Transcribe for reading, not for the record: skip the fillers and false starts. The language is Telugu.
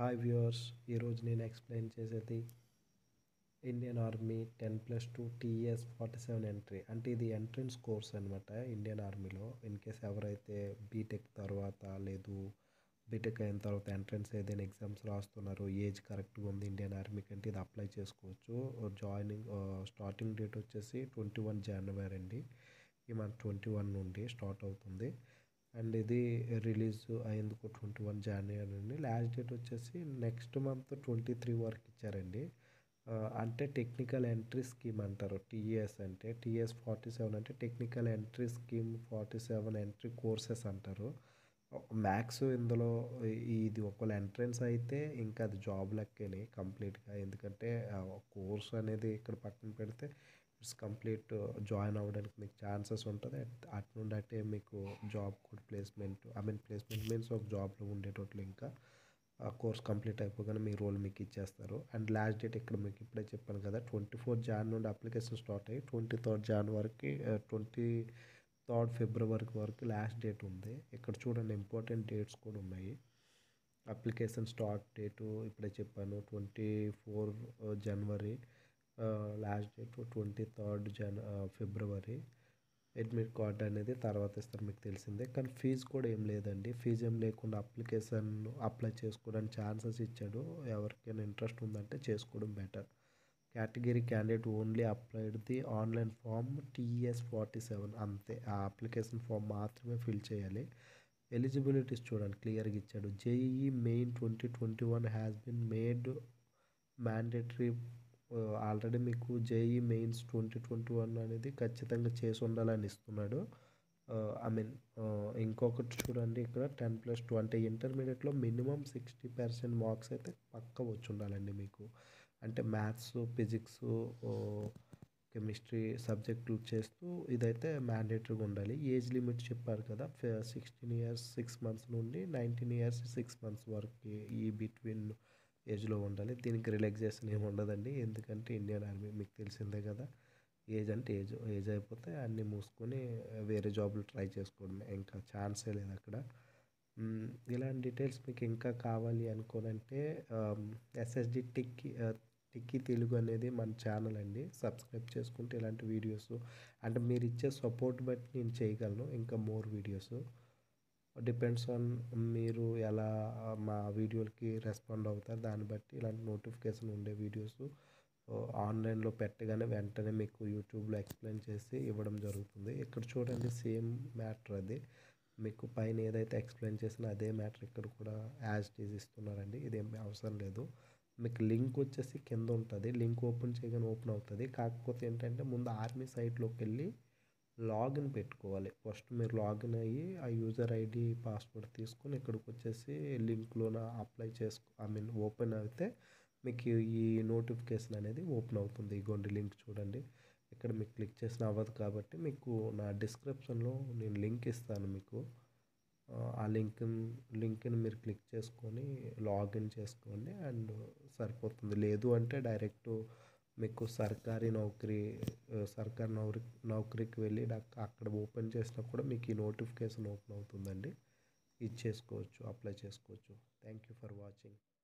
హాయ్ వ్యూవర్స్, ఈరోజు నేను ఎక్స్ప్లెయిన్ చేసేది ఇండియన్ ఆర్మీ 10+2 TS47 ఎంట్రీ. అంటే ఇది ఎంట్రన్స్ కోర్స్ అనమాట ఇండియన్ ఆర్మీలో. ఇన్ కేస్ ఎవరైతే బీటెక్ తర్వాత లేదు బీటెక్ అయిన తర్వాత ఎంట్రన్స్ ఏదైనా ఎగ్జామ్స్ రాస్తున్నారు, ఏజ్ కరెక్ట్గా ఉంది ఇండియన్ ఆర్మీకి అంటే ఇది అప్లై చేసుకోవచ్చు. స్టార్టింగ్ డేట్ వచ్చేసి 21 జనవరి అండి. ఈ మంత్ 21 నుండి స్టార్ట్ అవుతుంది. అండ్ ఇది రిలీజ్ అయ్యేందుకు 21 జనవరి నుండి. లాస్ట్ డేట్ వచ్చేసి నెక్స్ట్ మంత్ 23 వరకు ఇచ్చారండి. అంటే టెక్నికల్ ఎంట్రీ స్కీమ్ అంటారు. టీఎస్ అంటే TS47 అంటే technical entry scheme 47 entry courses అంటారు. మ్యాథ్స్ ఇందులో ఇది ఒకవేళ ఎంట్రన్స్ అయితే ఇంకా అది జాబ్ లెక్కనే కంప్లీట్గా. ఎందుకంటే కోర్స్ అనేది ఇక్కడ పక్కన పెడితే ఇట్స్ కంప్లీట్ జాయిన్ అవ్వడానికి మీకు ఛాన్సెస్ ఉంటుంది. అటు నుండి అంటే మీకు జాబ్ కూడా ప్లేస్మెంట్ ప్లేస్మెంట్ మీన్స్ ఒక జాబ్లో ఉండేటట్లు ఇంకా కోర్స్ కంప్లీట్ అయిపోగానే మీ రోల్ మీకు ఇచ్చేస్తారు. అండ్ లాస్ట్ డేట్ ఇక్కడ మీకు ఇప్పుడే చెప్పాను కదా, 24 జాన్ నుండి అప్లికేషన్ స్టార్ట్ అయ్యి 23 జాన్ వరకు 23 ఫిబ్రవరి వరకు లాస్ట్ డేట్ ఉంది. ఇక్కడ చూడండి ఇంపార్టెంట్ డేట్స్ కూడా ఉన్నాయి. అప్లికేషన్ స్టార్ట్ డేటు ఇప్పుడే చెప్పాను 24 జనవరి, లాస్ట్ డేట్ 23 ఫిబ్రవరి. అడ్మిట్ కార్డ్ అనేది తర్వాత ఇస్తారు, మీకు తెలిసిందే. కానీ ఫీజు కూడా ఏం లేదండి. ఫీజు ఏం లేకుండా అప్లికేషన్ అప్లై చేసుకోవడానికి ఛాన్సెస్ ఇచ్చాడు. ఎవరికైనా ఇంట్రెస్ట్ ఉందంటే చేసుకోవడం better. Category candidate only applied the online form TS47 అంతే. ఆ అప్లికేషన్ ఫామ్ మాత్రమే ఫిల్ చేయాలి. ఎలిజిబిలిటీస్ చూడండి క్లియర్గా ఇచ్చాడు. JEE Main 2021 has been made mandatory. Already మీకు జేఈ మెయిన్స్ 2021 అనేది ఖచ్చితంగా చేసి ఉండాలని ఇస్తున్నాడు. ఇంకొకటి చూడండి ఇక్కడ 10+2 అంటే ఇంటర్మీడియట్లో మినిమం 60% మార్క్స్ అయితే పక్క వచ్చి ఉండాలండి మీకు. అంటే మ్యాథ్స్, ఫిజిక్స్, కెమిస్ట్రీ సబ్జెక్టులు చేస్తూ ఇదైతే మ్యాండేటరీగా ఉండాలి. ఏజ్ లిమిట్ చెప్పారు కదా, 16 ఇయర్స్ 6 మంత్స్ నుండి 19 ఇయర్స్ 6 మంత్స్ వరకు ఈ బిట్వీన్ ఏజ్లో ఉండాలి. దీనికి రిలాక్సేషన్ ఏమి ఉండదండి. ఎందుకంటే ఇండియన్ ఆర్మీ మీకు తెలిసిందే కదా, ఏజ్ అంటే ఏజ్ అయిపోతే అన్నీ మూసుకొని వేరే జాబులు ట్రై చేసుకోవడమే, ఇంకా ఛాన్సే లేదు అక్కడ. ఇలాంటి డీటెయిల్స్ మీకు ఇంకా కావాలి అనుకోనంటే SSD టిక్కీ తెలుగు అనేది మన ఛానల్ అండి. సబ్స్క్రైబ్ చేసుకుంటే ఇలాంటి వీడియోస్ అంటే మీరు ఇచ్చే సపోర్ట్ బట్టి నేను చేయగలను ఇంకా మోర్ వీడియోస్. డిపెండ్స్ ఆన్ మీరు ఎలా మా వీడియోలకి రెస్పాండ్ అవుతారు, దాన్ని బట్టి ఇలాంటి నోటిఫికేషన్ ఉండే వీడియోస్ ఆన్లైన్లో పెట్టగానే వెంటనే మీకు యూట్యూబ్లో ఎక్స్ప్లెయిన్ చేసి ఇవ్వడం జరుగుతుంది. ఇక్కడ చూడండి సేమ్ మ్యాటర్ అది మీకు పైన ఏదైతే ఎక్స్ప్లెయిన్ చేసినా అదే మ్యాటర్ ఇక్కడ కూడా యాజ్ ఇట్ ఈజ్ ఇస్తున్నారండి. ఇదేం అవసరం లేదు. మీకు లింక్ వచ్చేసి కింద ఉంటుంది. లింక్ ఓపెన్ చేయగానే ఓపెన్ అవుతుంది. కాకపోతే ఏంటంటే ముందు ఆర్మీ సైట్లోకి వెళ్ళి లాగిన్ పెట్టుకోవాలి. ఫస్ట్ మీరు లాగిన్ అయ్యి ఆ యూజర్ ఐడి పాస్వర్డ్ తీసుకొని ఇక్కడికి వచ్చేసి లింక్లోన అప్లై ఓపెన్ అయితే మీకు ఈ నోటిఫికేషన్ అనేది ఓపెన్ అవుతుంది. ఇగోండి లింక్ చూడండి. ఇక్కడ మీకు క్లిక్ చేసిన అవ్వదు కాబట్టి మీకు నా డిస్క్రిప్షన్లో నేను లింక్ ఇస్తాను మీకు. ఆ లింక్ని మీరు క్లిక్ చేసుకొని లాగిన్ చేసుకోండి అండ్ సరిపోతుంది. లేదు అంటే డైరెక్ట్ మీకు సర్కారీ నౌకరీకి వెళ్ళి అక్కడ ఓపెన్ చేసినా కూడా మీకు ఈ నోటిఫికేషన్ ఓపెన్ అవుతుందండి. ఇది చేసుకోవచ్చు, అప్లై చేసుకోవచ్చు. Thank you for watching.